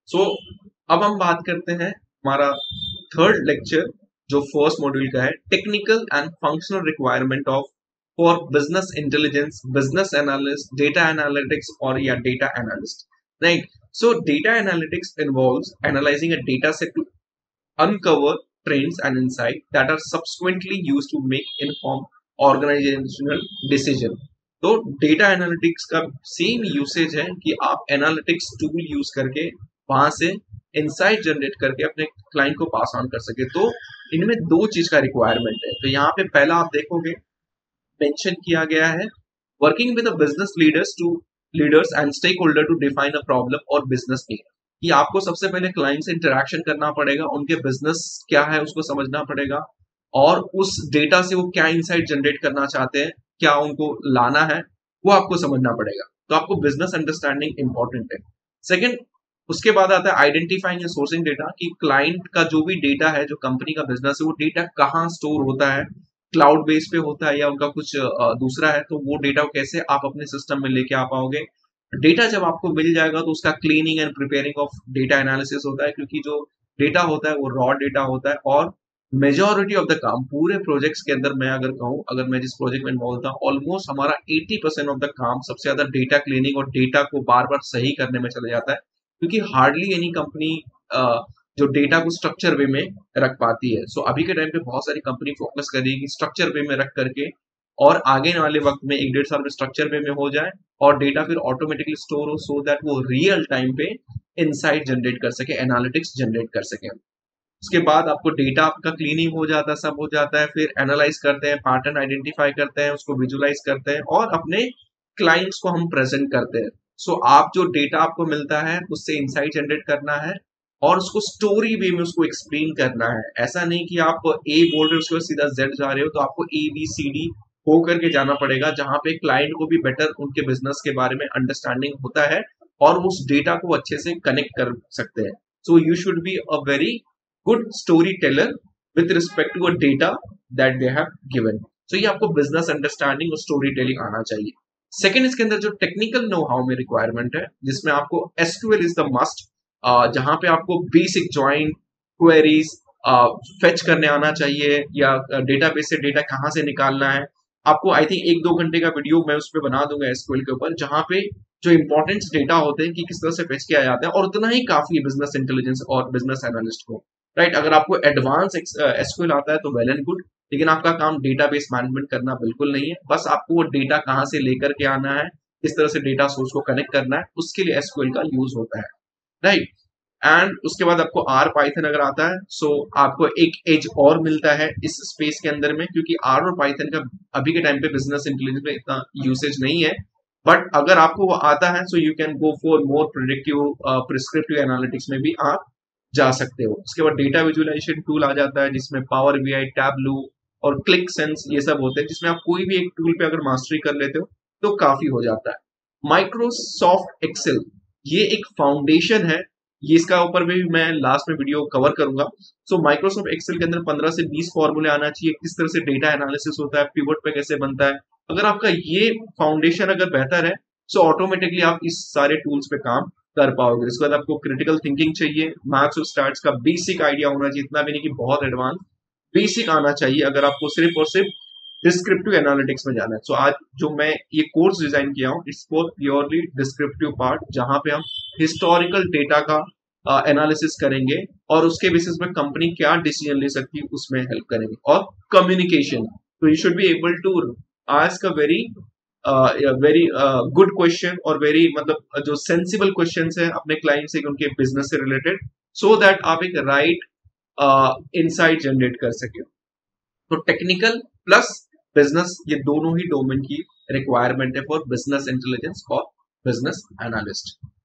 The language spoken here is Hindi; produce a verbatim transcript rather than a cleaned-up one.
सो so, अब हम बात करते हैं हमारा थर्ड लेक्चर जो फर्स्ट मॉड्यूल का है, technical and functional requirement of for business intelligence, business analyst, data analytics और या data analyst, right. So data analytics involves analysing a data set to uncover trends and insight that are subsequently used to make informed organizational decision। तो डेटा एनालिटिक्स का सेम यूसेज है कि आप एनालिटिक्स टूल यूज करके वहां से इंसाइट जनरेट करके अपने क्लाइंट को पास ऑन कर सके। तो इनमें दो चीज का रिक्वायरमेंट है। तो यहाँ पे पहला आप देखोगे मेंशन किया गया है working with business leaders to leaders and stakeholder to define a problem और बिजनेस नीड, कि आपको सबसे पहले क्लाइंट से इंटरेक्शन करना पड़ेगा, उनके बिजनेस क्या है उसको समझना पड़ेगा और उस डेटा से वो क्या इंसाइट जनरेट करना चाहते हैं, क्या उनको लाना है, वो आपको समझना पड़ेगा। तो आपको बिजनेस अंडरस्टैंडिंग इंपॉर्टेंट है। सेकंड, उसके बाद आता है आइडेंटिफाइंग एंड सोर्सिंग डेटा, कि क्लाइंट का जो भी डेटा है, जो कंपनी का बिजनेस है, वो डेटा कहाँ स्टोर होता है, क्लाउड बेस पे होता है या उनका कुछ दूसरा है, तो वो डेटा कैसे आप अपने सिस्टम में लेके आ पाओगे। डेटा जब आपको मिल जाएगा तो उसका cleaning and preparing of data analysis होता है, क्योंकि जो डेटा होता है वो रॉ डेटा होता है और मेजोरिटी ऑफ द काम पूरे प्रोजेक्ट्स के अंदर, मैं अगर कहूँ, अगर मैं जिस प्रोजेक्ट में इन्वॉल्व था, ऑलमोस्ट हमारा अस्सी परसेंट ऑफ द काम सबसे ज्यादा डेटा क्लीनिंग और डेटा को बार बार सही करने में चला जाता है, क्योंकि हार्डली एनी कंपनी जो डेटा को स्ट्रक्चर वे में रख पाती है। सो so, अभी के टाइम पे बहुत सारी कंपनी फोकस कर रही है कि स्ट्रक्चर वे में रख करके और आगे वाले वक्त में एक डेढ़ साल में स्ट्रक्चर वे में हो जाए और डेटा फिर ऑटोमेटिकली स्टोर हो, सो दैट वो रियल टाइम पे इनसाइट जनरेट कर सके, एनालिटिक्स जनरेट कर सके। उसके बाद आपको डेटा आपका क्लीनिंग हो जाता है, सब हो जाता है, फिर एनालाइज करते हैं, पैटर्न आइडेंटिफाई करते हैं, उसको विजुलाइज करते हैं और अपने क्लाइंट्स को हम प्रेजेंट करते हैं। सो so, आप जो डेटा आपको मिलता है उससे इनसाइट जनरेट करना है और उसको स्टोरी वे में उसको एक्सप्लेन करना है। ऐसा नहीं कि आप ए बोल रहे हो उसके बाद सीधा जेड जा रहे हो, तो आपको ए बी सी डी हो करके जाना पड़ेगा, जहां पे क्लाइंट को भी बेटर उनके बिजनेस के बारे में अंडरस्टैंडिंग होता है और उस डेटा को अच्छे से कनेक्ट कर सकते हैं। So you should be a very good story teller with respect to a data that they have given. So ये आपको बिजनेस अंडरस्टैंडिंग और स्टोरी टेलिंग आना चाहिए। सेकेंड, इसके अंदर जो टेक्निकल नो हाउ में रिक्वायरमेंट है, जिसमें आपको एसक्यूएल इज द मस्ट, जहां पे आपको बेसिक ज्वाइन क्वेरीज फेच करने आना चाहिए या डेटाबेस से डेटा कहां से निकालना है। आपको आई थिंक एक दो घंटे का वीडियो मैं उस पर बना दूंगा एसक्यूएल के ऊपर, जहां पे जो इंपॉर्टेंट डेटा होते हैं कि किस तरह से फेच किया जाता है, और उतना ही काफी है बिजनेस इंटेलिजेंस और बिजनेस एनालिस्ट को, राइट। अगर आपको एडवांस एसक्यूएल आता है तो वेल एंड गुड, लेकिन आपका काम डेटाबेस मैनेजमेंट करना बिल्कुल नहीं है। बस आपको वो डेटा कहां से लेकर के आना है, किस तरह से डेटा सोर्स को कनेक्ट करना है, उसके लिए एसक्यूएल का यूज होता है, राइट। एंड उसके बाद आपको आर पाइथन अगर आता है, सो आपको एक एज और मिलता है इस स्पेस के अंदर में, क्योंकि आर और पाइथन का अभी के टाइम पे बिजनेस इंटेलिजेंस में इतना यूसेज नहीं है। बट अगर आपको वो आता है, so you can go for more predictive prescriptive analytics में भी आप जा सकते हो। उसके बाद डेटा विजुअलाइजेशन टूल आ जाता है, जिसमें पावर बीआई, टैबलू और क्लिक सेंस ये सब होते हैं, जिसमें आप कोई भी एक टूल पे अगर मास्टरी कर लेते हो तो काफी हो जाता है। माइक्रोसॉफ्ट एक्सेल ये एक फाउंडेशन है, ये इसका ऊपर भी मैं लास्ट में वीडियो कवर करूंगा। सो माइक्रोसॉफ्ट एक्सेल के अंदर पंद्रह से बीस फॉर्मूले आना चाहिए, किस तरह से डेटा एनालिसिस होता है, पिवट पे कैसे बनता है। अगर आपका ये फाउंडेशन अगर बेहतर है, सो ऑटोमेटिकली आप इस सारे टूल्स पे काम कर पाओगे। इसके बाद आपको क्रिटिकल थिंकिंग चाहिए, मैथ्स और स्टैट्स का बेसिक आइडिया होना चाहिए, इतना भी नहीं कि बहुत एडवांस, बेसिक आना चाहिए अगर आपको सिर्फ और सिर्फ डिस्क्रिप्टिव एनालिटिक्स में जाना है। सो so, आज जो मैं ये कोर्स डिजाइन किया हूँ, it's for purely descriptive part, जहां पे हम हिस्टोरिकल डेटा का एनालिसिस uh, करेंगे और उसके बेसिस पे कंपनी क्या डिसीजन ले सकती है उसमें हेल्प करेंगे। और कम्युनिकेशन, तो you should be able to ask a very very good question और वेरी मतलब जो सेंसिबल क्वेश्चंस है अपने क्लाइंट से, उनके बिजनेस से रिलेटेड, सो दैट आप एक राइट इनसाइट जनरेट कर सके। तो टेक्निकल प्लस बिजनेस, ये दोनों ही डोमेन की रिक्वायरमेंट है फॉर बिजनेस इंटेलिजेंस और बिजनेस एनालिस्ट।